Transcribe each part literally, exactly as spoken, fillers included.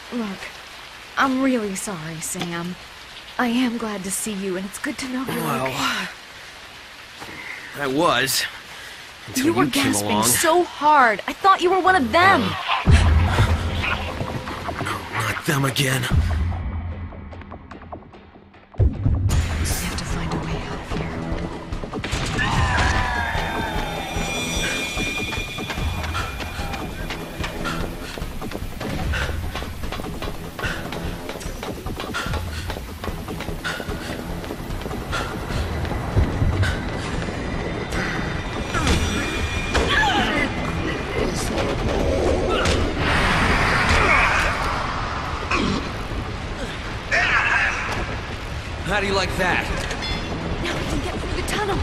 Look, I'm really sorry, Sam. I am glad to see you, and it's good to know you're Well, okay. I was. Until You were you came gasping along. so hard. I thought you were one of them. Not them again. We have to find a way out of here. How do you like that? Now we can get through the tunnel.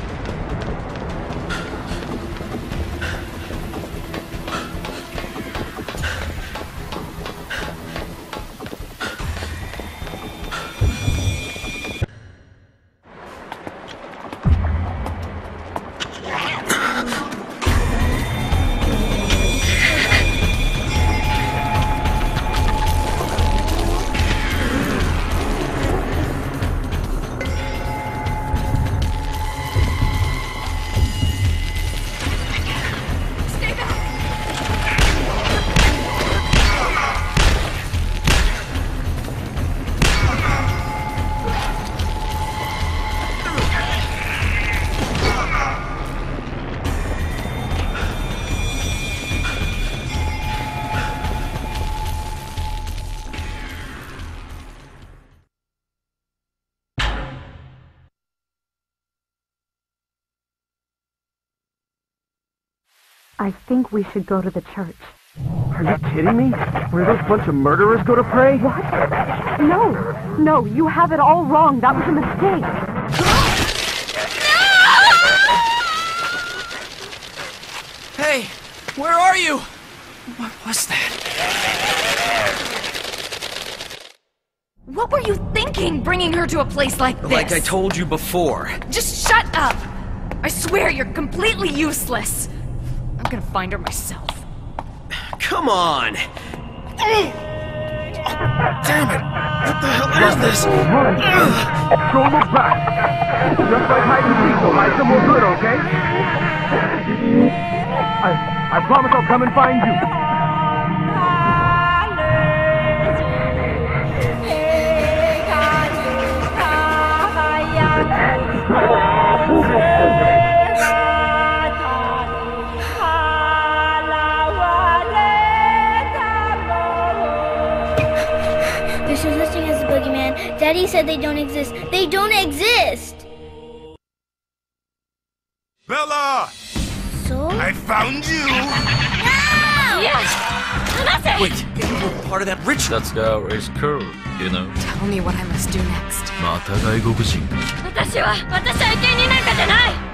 I think we should go to the church. Are you kidding me? Where those bunch of murderers go to pray? What? No, no, you have it all wrong. That was a mistake. Hey, where are you? What was that? What were you thinking, bringing her to a place like this? Like I told you before. Just shut up! I swear you're completely useless. I'm gonna find her myself. Come on! Damn it! What the hell is this? Run! Don't look back! Just like hide and seek, so hide somewhere good, okay? I, I promise I'll come and find you. They're still listing as a boogeyman. Daddy said they don't exist. They don't exist! Bella! So? I found you! No! Yes! Wait, you were part of that ritual. That girl is cool, you know. Tell me what I must do next. また外国人。 私は、私は生贄になんかじゃない